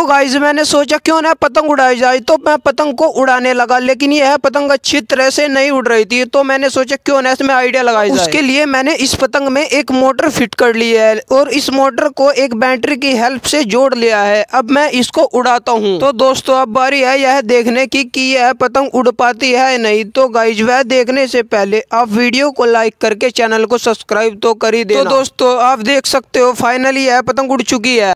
Guys मैंने सोचा क्यों ना पतंग उड़ाई जाए, तो मैं पतंग को उड़ाने लगा, लेकिन यह पतंग अच्छी तरह से नहीं उड़ रही थी। तो मैंने सोचा क्यों ना इसमें आइडिया लगाई जाए। उसके लिए मैंने इस पतंग में एक मोटर फिट कर ली है और इस मोटर को एक बैटरी की हेल्प से जोड़ लिया है। अब मैं इसको उड़ाता हूँ। तो दोस्तों अब बारी है यह देखने की कि यह पतंग उड़ पाती है या नहीं। तो गाइस वह देखने से पहले आप वीडियो को लाइक करके चैनल को सब्सक्राइब तो कर ही देना। तो दोस्तों आप देख सकते हो फाइनली यह पतंग उड़ चुकी है।